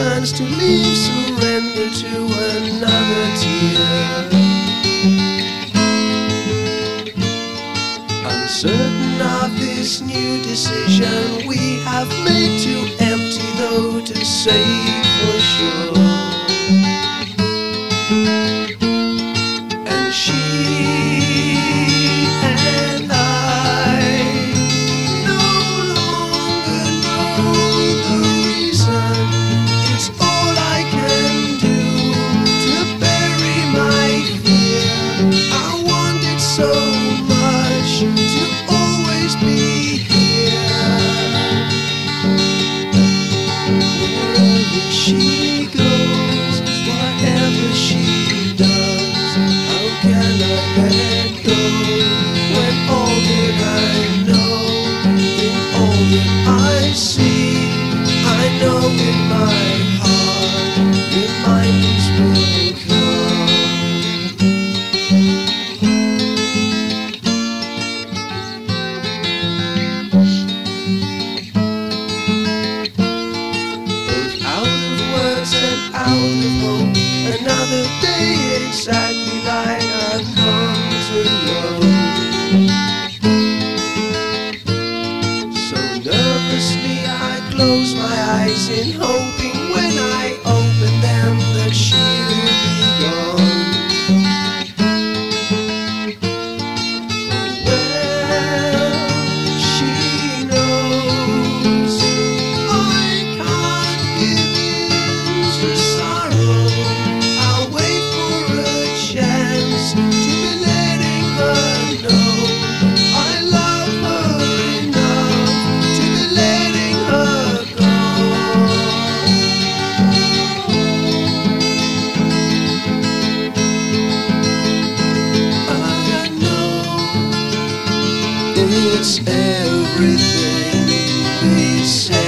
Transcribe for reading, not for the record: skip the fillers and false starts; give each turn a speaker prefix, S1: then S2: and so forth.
S1: turns to leave, surrender to another tear. Uncertain of this new decision we have made, too empty though to say for sure. And she and I no longer know the reason. It's all I can do to bury my fear. I wanted so much to always be here. Wherever she goes, whatever she does, how can I let go when all that I know, in all that I see, I know in my heart reminders will come. Both out of words and out of hope, another day exactly like I've come to know. So nervously I close my eyes in hoping when I open them that she'll be gone. Well, she knows I can't give in to sorrow. I'll wait for a chance to be letting her know I love her enough to be letting her go. I know it's everything we say.